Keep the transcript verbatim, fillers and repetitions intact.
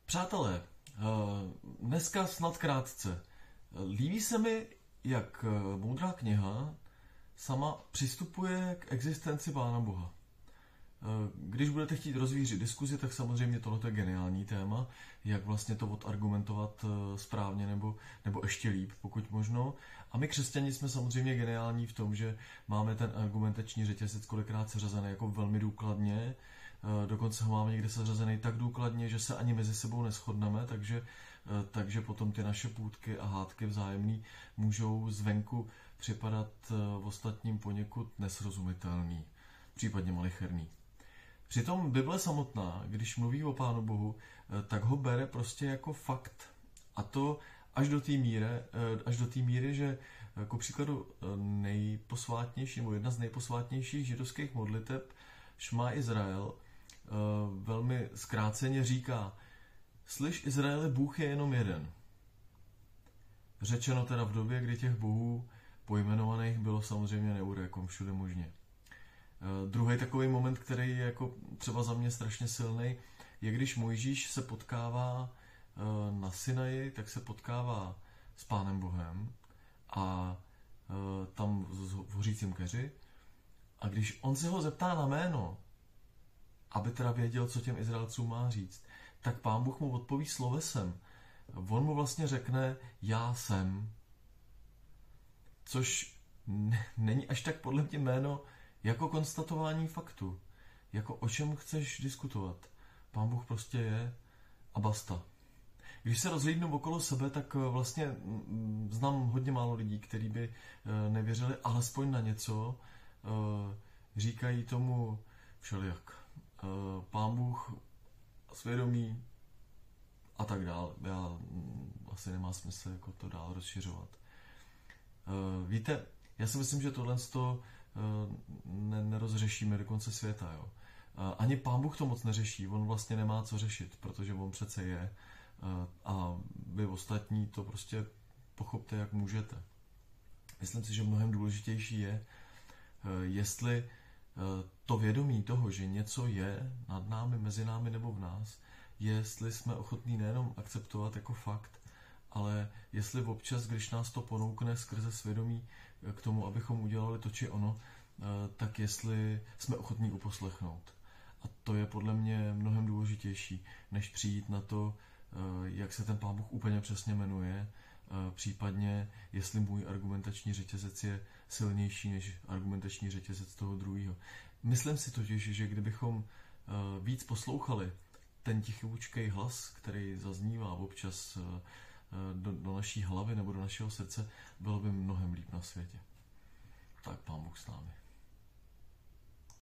Přátelé, dneska snad krátce. Líbí se mi, jak moudrá kniha sama přistupuje k existenci Pána Boha. Když budete chtít rozvířit diskuzi, tak samozřejmě tohle je geniální téma, jak vlastně to odargumentovat správně nebo, nebo ještě líp, pokud možno. A my křesťani jsme samozřejmě geniální v tom, že máme ten argumentační řetězec kolikrát seřazený jako velmi důkladně. Dokonce ho máme někde seřazený tak důkladně, že se ani mezi sebou neshodneme, takže, takže potom ty naše půtky a hádky vzájemný můžou zvenku připadat ostatním poněkud nesrozumitelný, případně malicherný. Přitom Bible samotná, když mluví o Pánu Bohu, tak ho bere prostě jako fakt. A to až do té míry, až do té míry, že jako příkladu nejposvátnější, nebo jedna z nejposvátnějších židovských modliteb Šma Izrael velmi zkráceně říká: Slyš, Izraeli, Bůh je jenom jeden. Řečeno teda v době, kdy těch bohů pojmenovaných bylo samozřejmě neurékom všude možně. Druhý takový moment, který je jako třeba za mě strašně silný, je když Mojžíš se potkává na Sinaji, tak se potkává s Pánem Bohem a tam v hořícím keři. A když on se ho zeptá na jméno, aby teda věděl, co těm Izraelcům má říct, tak Pán Bůh mu odpoví slovesem. On mu vlastně řekne: já jsem. Což není až tak podle mě jméno jako konstatování faktu. Jako o čem chceš diskutovat. Pán Bůh prostě je a basta. Když se rozhlídnu okolo sebe, tak vlastně znám hodně málo lidí, kteří by nevěřili alespoň na něco. Říkají tomu všelijak. Pán Bůh, svědomí a tak dál. Já asi nemá smysl jako to dál rozšiřovat. Víte, já si myslím, že tohle to nerozřešíme do konce světa. Jo. Ani Pán Bůh to moc neřeší. On vlastně nemá co řešit, protože on přece je. A vy ostatní to prostě pochopte, jak můžete. Myslím si, že mnohem důležitější je, jestli to vědomí toho, že něco je nad námi, mezi námi nebo v nás, jestli jsme ochotní nejenom akceptovat jako fakt, ale jestli občas, když nás to ponoukne skrze svědomí k tomu, abychom udělali to či ono, tak jestli jsme ochotní uposlechnout. A to je podle mě mnohem důležitější, než přijít na to, jak se ten Pán Bůh úplně přesně jmenuje, případně jestli můj argumentační řetězec je silnější než argumentační řetězec toho druhého. Myslím si totiž, že kdybychom víc poslouchali ten tichoučkej hlas, který zaznívá občas do, do naší hlavy nebo do našeho srdce, bylo by mnohem líp na světě. Tak Pán Bůh s námi.